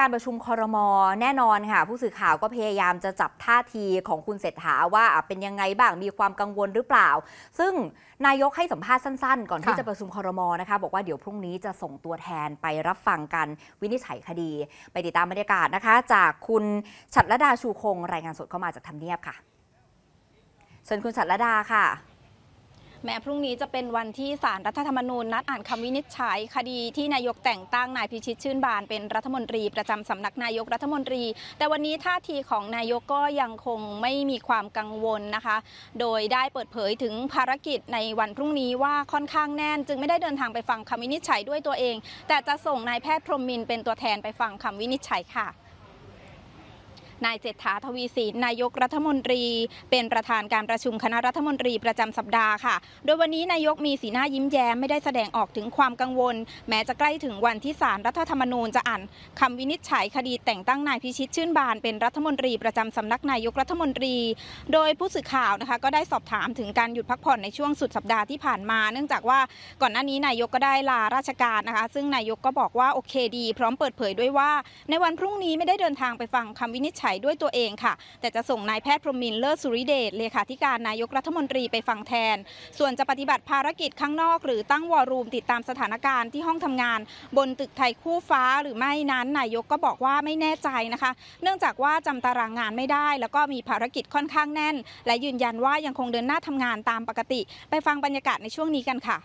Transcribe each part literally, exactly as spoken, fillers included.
การประชุมครม.แน่นอนค่ะผู้สื่อข่าวก็พยายามจะจับท่าทีของคุณเศรษฐาว่าเป็นยังไงบ้างมีความกังวลหรือเปล่าซึ่งนายกให้สัมภาษณ์สั้นๆก่อนที่จะประชุมครม.นะคะบอกว่าเดี๋ยวพรุ่งนี้จะส่งตัวแทนไปรับฟังกันวินิจฉัยคดีไปติดตามบรรยากาศนะคะจากคุณฉัตรลดาชูคงรายงานสดเข้ามาจากทำเนียบค่ะเชิญคุณฉัตรลดาค่ะแม้พรุ่งนี้จะเป็นวันที่ศาลรัฐธรรมนูญนัดอ่านคำวินิจฉัยคดีที่นายกแต่งตั้งนายพิชิตชื่นบานเป็นรัฐมนตรีประจำสำนักนายกรัฐมนตรีแต่วันนี้ท่าทีของนายกก็ยังคงไม่มีความกังวลนะคะโดยได้เปิดเผยถึงภารกิจในวันพรุ่งนี้ว่าค่อนข้างแน่นจึงไม่ได้เดินทางไปฟังคำวินิจฉัยด้วยตัวเองแต่จะส่งนายแพทย์พรหมินทร์เป็นตัวแทนไปฟังคำวินิจฉัยค่ะนายเศรษฐา ทวีสินนายกรัฐมนตรีเป็นประธานการประชุมคณะรัฐมนตรีประจำสัปดาห์ค่ะโดยวันนี้นายกมีสีหน้ายิ้มแย้มไม่ได้แสดงออกถึงความกังวลแม้จะใกล้ถึงวันที่ศาลรัฐธรรมนูญจะอ่านคำวินิจฉัยคดีแต่งตั้งนายพิชิตชื่นบานเป็นรัฐมนตรีประจำสำนักนายกรัฐมนตรีโดยผู้สื่อข่าวนะคะก็ได้สอบถามถึงการหยุดพักผ่อนในช่วงสุดสัปดาห์ที่ผ่านมาเนื่องจากว่าก่อนหน้านี้นายกก็ได้ลาราชการนะคะซึ่งนายกก็บอกว่าโอเคดีพร้อมเปิดเผยด้วยว่าในวันพรุ่งนี้ไม่ได้เดินทางไปฟังคำวินิจฉัยด้วยตัวเองค่ะแต่จะส่งนายแพทย์พรหมินทร์ เลิศสุริเดชเลขาธิการนายกรัฐมนตรีไปฟังแทนส่วนจะปฏิบัติภารกิจข้างนอกหรือตั้งวอรูมติดตามสถานการณ์ที่ห้องทำงานบนตึกไทยคู่ฟ้าหรือไม่นั้นนายกก็บอกว่าไม่แน่ใจนะคะเนื่องจากว่าจำตารางงานไม่ได้แล้วก็มีภารกิจค่อนข้างแน่นและยืนยันว่ายังคงเดินหน้าทำงานตามปกติไปฟังบรรยากาศในช่วงนี้กันค่ะ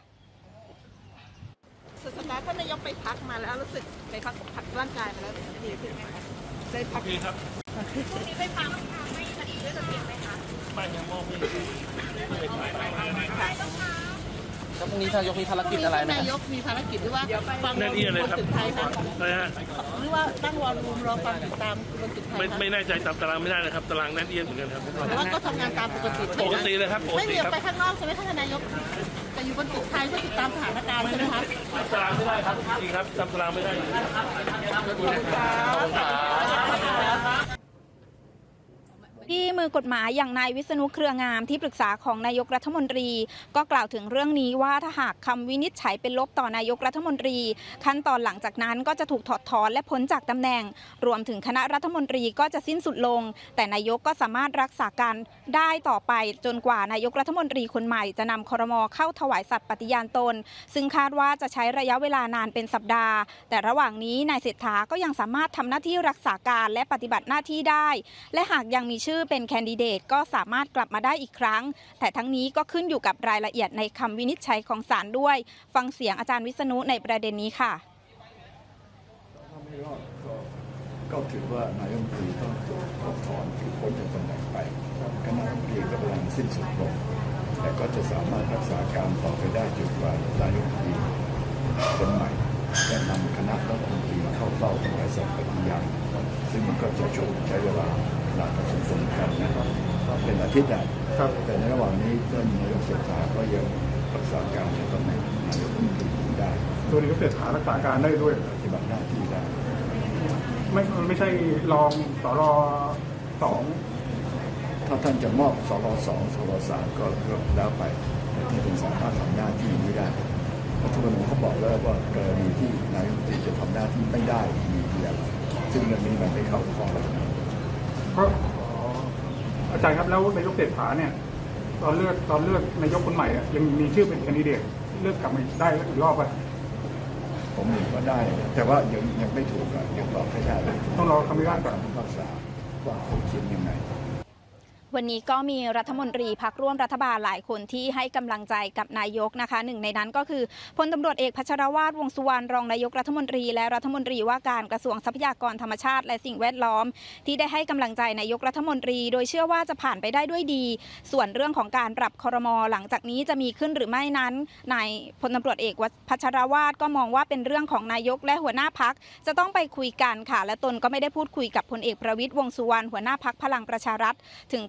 สุดสัปดาห์ท่านนายกไปพักมาแล้วรู้สึกไปพักพักร่างกายมาแล้วดีขึ้นไหมคะได้พักดีครับพรุ่งนี้ไปฟังไม่คดีด้วยตัวเองไหมคะไม่ยังมองไม่แล้วพรุ่งนี้นายกมีภารกิจอะไรไหมนายกมีภารกิจหรือว่าฟังบนตึกไทยคะหรือว่าตั้งวอลลุ่มรอฟังติดตามบนตึกไทยไม่ไม่แน่ใจตามตารางไม่ได้นะครับตารางแน่นเอียดเหมือนกันครับแต่ว่าก็ทำงานตามปกติปกติเลยครับไม่มีออกไปข้างนอกใช่ไหมท่านนายกจะอยู่บนตึกไทยเพื่อติดตามสถานการณ์ใช่ไหมคะตารางไม่ได้ครับจริงครับตามตารางไม่ได้ที่มือกฎหมายอย่างนายวิษณุเครืองามที่ปรึกษาของนายกรัฐมนตรีก็กล่าวถึงเรื่องนี้ว่าถ้าหากคำวินิจฉัยเป็นลบต่อนายกรัฐมนตรีขั้นตอนหลังจากนั้นก็จะถูกถอดถอนและพ้นจากตำแหน่งรวมถึงคณะรัฐมนตรีก็จะสิ้นสุดลงแต่นายกก็สามารถรักษาการได้ต่อไปจนกว่านายกรัฐมนตรีคนใหม่จะนำครม.เข้าถวายสัตย์ปฏิญาณตนซึ่งคาดว่าจะใช้ระยะเวลานานเป็นสัปดาห์แต่ระหว่างนี้นายเศรษฐาก็ยังสามารถทำหน้าที่รักษาการและปฏิบัติหน้าที่ได้และหากยังมีชื่อเป็นแคนดิเดตก็สามารถกลับมาได้อีกครั้งแต่ทั้งนี้ก็ขึ้นอยู่กับรายละเอียดในคำวินิจฉัยของศาลด้วยฟังเสียงอาจารย์วิษณุในประเด็นนี้ค่ะถ้าไม่รอดก็ถือว่านายกรัฐมนตรีต้องถูกถอดถอนถูกพ้นจากตำแหน่งไปคณะรัฐมนตรีก็กำลังสิ้นสุดลงแต่ก็จะสามารถรักษาการต่อไปได้จนกว่านายกรัฐมนตรีคนใหม่จะนำคณะรัฐมนตรีเข้าเฝ้าถวายสัตย์ปฏิญาณซึ่งมันก็จะช่วงใช้เวลาหลายพอสมควรกันนะครับเป็นอาทิตย์นะแต่ในระหว่างนี้ท่านนายกเศรษฐาก็ยังรักษาการในตำแหน่งนายกรัฐมนตรีได้ตัวนายกเศรษฐารักษาการได้ด้วยปฏิบัติหน้าที่ได้ไม่ไม่ใช่รองสรสองถ้าท่านจะมอบสรสองสรสามก็แล้วไปที่เป็นสามารถทำหน้าที่นี้ได้รัฐธรรมนูญเขาบอกแล้วว่ากรณีที่นายกรัฐมนตรีจะทำหน้าที่ไม่ได้มีเพียงซึ่งเรื่องนี้มันไม่เข้าข้อรัฐธรรมนูญก็อาจารย์ครับแล้วนายกเศรษฐาเนี่ยตอนเลือกตอนเลือกนายกคนใหม่ยังมีชื่อเป็นแคนดิเดตเลือกกลับมาได้อีกรอบป่ะผมเห็นว่าได้แต่ว่ายังยังไม่ถูกอ่ะยังตอบไม่ได้ต้องรอคำพิพากษาพิพากษาว่าเขาเขียนยังไงวันนี้ก็มีรัฐมนตรีพรรคร่วมรัฐบาลหลายคนที่ให้กำลังใจกับนายกนะคะหนึ่งในนั้นก็คือพลตำรวจเอกพัชรวาทวงษ์สุวรรณรองนายกรัฐมนตรีและรัฐมนตรีว่าการกระทรวงทรัพยากรธรรมชาติและสิ่งแวดล้อมที่ได้ให้กำลังใจนายกรัฐมนตรีโดยเชื่อว่าจะผ่านไปได้ด้วยดีส่วนเรื่องของการปรับครม.หลังจากนี้จะมีขึ้นหรือไม่นั้นนายพลตำรวจเอกพัชรวาทก็มองว่าเป็นเรื่องของนายกและหัวหน้าพรรคจะต้องไปคุยกันค่ะและตนก็ไม่ได้พูดคุยกับพลเอกประวิตรวงษ์สุวรรณหัวหน้าพรรคพลังประชารัฐถึงก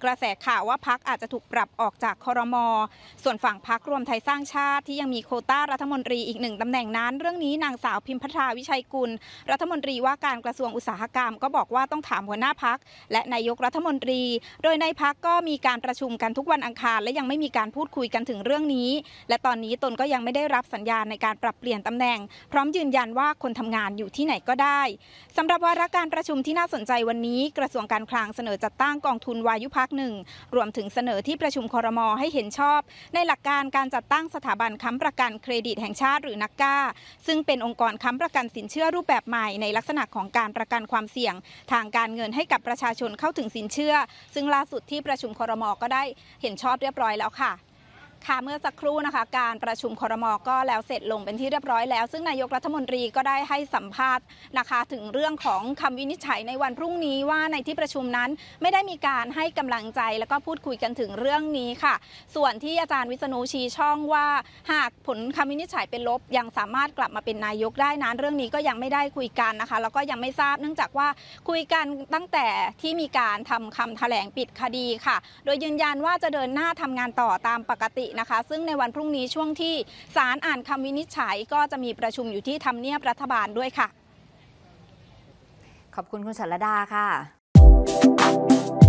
ระแสข่าวว่าพรรคอาจจะถูกปรับออกจากครม.ส่วนฝั่งพรรครวมไทยสร้างชาติที่ยังมีโควต้ารัฐมนตรีอีกหนึ่งตำแหน่งนั้นเรื่องนี้นางสาวพิมพทราวิชัยกุลรัฐมนตรีว่าการกระทรวงอุตสาหกรรมก็บอกว่าต้องถามหัวหน้าพรรคและนายกรัฐมนตรีโดยในพรรคก็มีการประชุมกันทุกวันอังคารและยังไม่มีการพูดคุยกันถึงเรื่องนี้และตอนนี้ตนก็ยังไม่ได้รับสัญญาณในการปรับเปลี่ยนตำแหน่งพร้อมยืนยันว่าคนทำงานอยู่ที่ไหนก็ได้สำหรับวาระการประชุมที่น่าสนใจวันนี้กระทรวงการคลังเสนอจัดตั้งกองทุนวายุพักหนึ่งรวมถึงเสนอที่ประชุมครม.ให้เห็นชอบในหลักการการจัดตั้งสถาบันค้ำประกันเครดิตแห่งชาติหรือนักก้าซึ่งเป็นองค์กรค้ำประกันสินเชื่อรูปแบบใหม่ในลักษณะของการประกันความเสี่ยงทางการเงินให้กับประชาชนเข้าถึงสินเชื่อซึ่งล่าสุดที่ประชุมครม.ก็ได้เห็นชอบเรียบร้อยแล้วค่ะค่ะเมื่อสักครู่นะคะการประชุมครม.ก็แล้วเสร็จลงเป็นที่เรียบร้อยแล้วซึ่งนายกรัฐมนตรีก็ได้ให้สัมภาษณ์นะคะถึงเรื่องของคำวินิจฉัยในวันพรุ่งนี้ว่าในที่ประชุมนั้นไม่ได้มีการให้กำลังใจแล้วก็พูดคุยกันถึงเรื่องนี้ค่ะส่วนที่อาจารย์วิษณุชี้ช่องว่าหากผลคำวินิจฉัยเป็นลบยังสามารถกลับมาเป็นนายกได้นั้นเรื่องนี้ก็ยังไม่ได้คุยกันนะคะแล้วก็ยังไม่ทราบเนื่องจากว่าคุยกันตั้งแต่ที่มีการทำคำแถลงปิดคดีค่ะโดยยืนยันว่าจะเดินหน้าทำงานต่อตามปกตินะคะซึ่งในวันพรุ่งนี้ช่วงที่ศาลอ่านคำวินิจฉัยก็จะมีประชุมอยู่ที่ทำเนียบรัฐบาลด้วยค่ะขอบคุณคุณชัลลดาค่ะ